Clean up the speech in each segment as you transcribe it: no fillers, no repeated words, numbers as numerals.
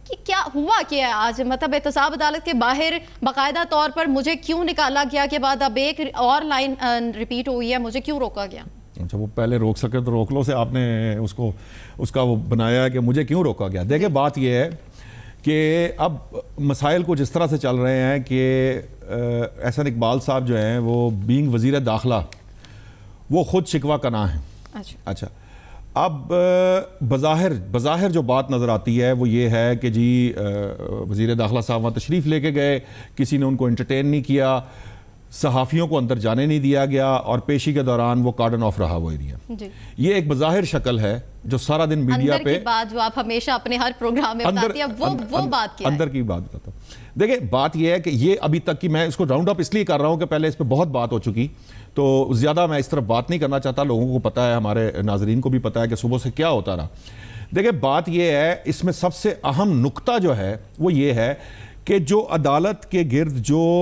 کہ کیا ہوا کیا ہے آج، مطلب احتساب عدالت کے باہر باقاعدہ طور پر مجھے کیوں نکالا گیا کے بعد اب ایک اور لائن ریپیٹ ہوئی ہے، مجھے کیوں روکا گیا؟ اچھا وہ پہلے روک سکے تو روک لو سے آپ نے اس کا وہ بنایا ہے کہ مجھے کیوں روکا گیا. دیکھیں بات یہ ہے کہ اب مسائل کچھ اس طرح سے چل رہے ہیں کہ احسان اقبال صاحب جو ہیں وہ بینگ وزیر داخلہ وہ خود شکوہ کنا ہیں. اچھا اب بظاہر جو بات نظر آتی ہے وہ یہ ہے کہ جی وزیر داخلہ صاحب وہاں تشریف لے کے گئے، کسی نے ان کو انٹرٹین نہیں کیا، صحافیوں کو اندر جانے نہیں دیا گیا، اور پیشی کے دوران وہ کارڈن آف رہا وہ ایریا. یہ ایک بظاہر شکل ہے جو سارا دن میڈیا پہ اندر کی بات جو آپ ہمیشہ اپنے ہر پروگرام میں بتاتی ہیں وہ بات کیا ہے؟ اندر کی بات بتاتا ہوں. دیکھیں بات یہ ہے کہ یہ ابھی تک کی، میں اس کو راؤنڈ اپ اس لیے کر رہا ہوں کہ پہلے اس پہ بہت بات ہو چکی، تو زیادہ میں اس طرف بات نہیں کرنا چاہتا. لوگوں کو پتہ ہے، ہمارے ناظرین کو بھی پتہ ہے کہ صبح سے کیا ہوتا رہا. دیکھیں بات یہ ہے، اس میں سب سے اہم نقطہ جو ہے وہ یہ ہے کہ جو عدالت کے گرد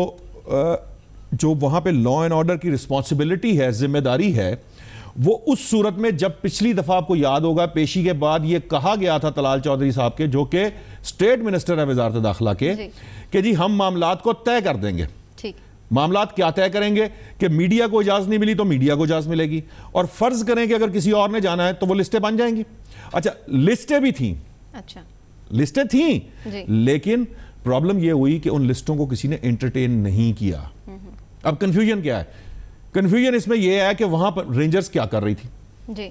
جو وہاں پہ لا اینڈ آرڈر کی رسپانسبلٹی ہے، ذمہ داری ہے، وہ اس صورت میں جب پچھلی دفعہ آپ کو یاد ہوگا پیشی کے بعد یہ کہا گیا تھا طلال چودھری صاحب کے، جو کہ اسٹیٹ منسٹر ہے وزارت داخلہ کے، کہ جی ہم معاملات کو طے کر دیں گے. معاملات کیا طے کریں گے کہ میڈیا کو اجازت نہیں ملی تو میڈیا کو اجازت ملے گی، اور فرض کریں کہ اگر کسی اور نے جانا ہے تو وہ لسٹیں بن جائیں گی. اچھا لسٹیں بھی تھیں، لسٹیں تھیں، لیکن پرابلم یہ ہوئی کہ ان لسٹوں کو کسی نے انٹرٹین نہیں کیا. اب کنفیوژن کیا ہے؟ کنفیوژن اس میں یہ ہے کہ وہاں پر رینجرز کیا کر رہی تھی.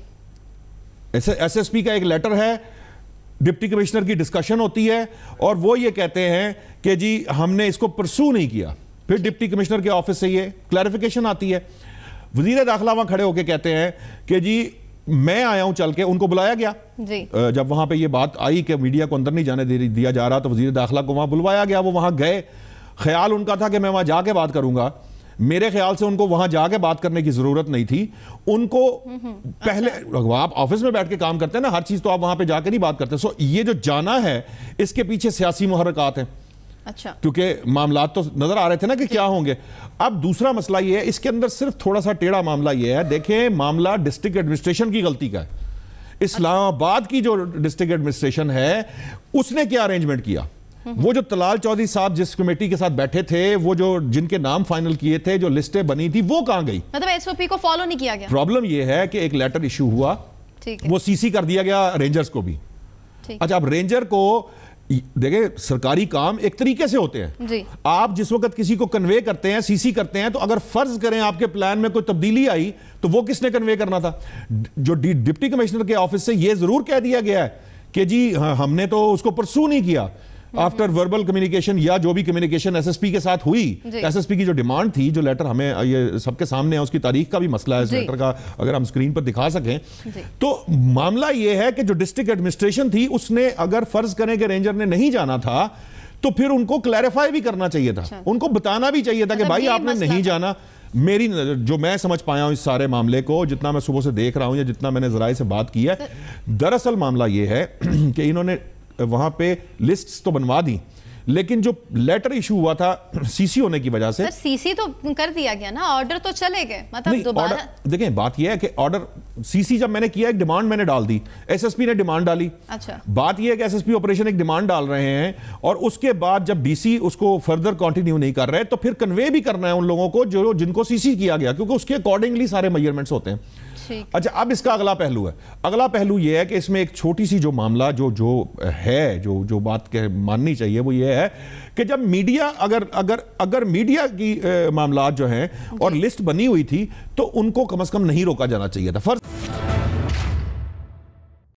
ایس ایس پی کا ایک لیٹر ہے، ڈپٹی کمشنر کی ڈسکشن ہوتی ہے، اور وہ یہ کہتے ہیں کہ جی ہم نے اس کو پرسو نہیں کیا. پھر ڈپٹی کمشنر کے آفس سے یہ کلیریفیکیشن آتی ہے. وزیر داخلہ وہاں کھڑے ہو کے کہتے ہیں کہ جی میں آیا ہوں چل کے. ان کو بلایا گیا جب وہاں پہ یہ بات آئی کہ میڈیا کو اندر نہیں جانے دیا جا رہا، تو وزیر داخلہ کو وہاں بلوایا گیا. وہ وہاں گئے، خیال ان کا تھا کہ میں وہاں جا کے بات کروں گا. میرے خیال سے ان کو وہاں جا کے بات کرنے کی ضرورت نہیں تھی. ان کو پہلے آپ آفس میں بیٹھ کے کام کرتے ہیں نا، ہر چیز تو آپ وہاں پہ جا کے نہیں بات کرتے. سو یہ جو جانا ہے اس کے پیچھے سیاسی محرکات ہیں. کیونکہ معاملات تو نظر آ رہے تھے نا کہ کیا ہوں گے. اب دوسرا مسئلہ یہ ہے، اس کے اندر صرف تھوڑا سا ٹیڑھا معاملہ یہ ہے. دیکھیں معاملہ ڈسٹرکٹ ایڈمنسٹریشن کی غلطی کا ہے. اسلام آباد کی جو ڈسٹرکٹ ایڈمنسٹریشن ہے اس نے کیا ارینجمنٹ کیا. وہ جو طلال چودھری صاحب جس کمیٹی کے ساتھ بیٹھے تھے، وہ جو جن کے نام فائنل کیے تھے، جو لسٹیں بنی تھی، وہ کہاں گئی؟ مطلب ایس او پی کو فالو نہیں کیا گیا. پرابلم یہ ہے کہ ایک لیٹر ایشو ہوا، وہ سی سی کر دیا گیا رینجرز کو بھی. اچھا اب رینجر کو دیکھیں سرکاری کام ایک طریقے سے ہوتے ہیں. آپ جس وقت کسی کو کنوے کرتے ہیں، سی سی کرتے ہیں، تو اگر فرض کریں آپ کے پلان میں کوئی تبدیلی آئی تو وہ کس نے کنوے کرنا تھا؟ جو ڈپٹی کمشنر کے آفس سے یہ ضرور کہہ دیا گیا ہے کہ جی ہم نے تو اس کو پرسو نہیں کیا. آفٹر وربل کمیونیکیشن یا جو بھی کمیونیکیشن ایس ایس پی کے ساتھ ہوئی، ایس ایس پی کی جو ڈیمانڈ تھی، جو لیٹر ہمیں یہ سب کے سامنے ہے، اس کی تاریخ کا بھی مسئلہ ہے اس لیٹر کا، اگر ہم سکرین پر دکھا سکیں. تو معاملہ یہ ہے کہ جو ڈسٹرکٹ ایڈمنسٹریشن تھی اس نے اگر فرض کریں کہ رینجر نے نہیں جانا تھا تو پھر ان کو کلیریفائی بھی کرنا چاہیے تھا، ان کو بتانا بھی چاہیے تھا کہ بھائی آپ نے نہیں جانا. میری جو میں سمجھ پایا ہوں اس سارے معاملے کو، جتنا میں صبح سے دیکھ رہا ہوں یا جتنا میں نے ذرائع سے بات کی ہے، دراصل معاملہ یہ ہے کہ انہوں نے وہاں پہ لسٹس تو بنوا دی، لیکن جو لیٹر ایشو ہوا تھا سی سی ہونے کی وجہ سے، سی سی تو کر دیا گیا نا، آرڈر تو چلے گئے. مطلب دوبارہ دیکھیں بات یہ ہے کہ آرڈر سی سی جب میں نے کیا، ایک ڈیمانڈ میں نے ڈال دی، ایس ایس پی نے ڈیمانڈ ڈالی. بات یہ ہے کہ ایس ایس پی آپریشن ایک ڈیمانڈ ڈال رہے ہیں، اور اس کے بعد جب ڈی سی اس کو فردر کنٹینیو نہیں کر رہے تو پھر کنوے بھی کرنا ہے ان لوگوں کو جن کو سی سی کیا گیا، کیونکہ اس کے اکارڈنگلی سارے میجرمنٹس ہوتے ہیں. اچھا اب اس کا اگلا پہلو ہے. اگلا پہلو یہ ہے کہ اس میں ایک چھوٹی سی جو معاملہ جو بات ماننی چاہیے وہ یہ ہے کہ جب میڈیا اگر میڈیا کی معاملات جو ہیں اور لسٹ بنی ہوئی تھی تو ان کو کم از کم نہیں روکا جانا چاہیے تھا. فرض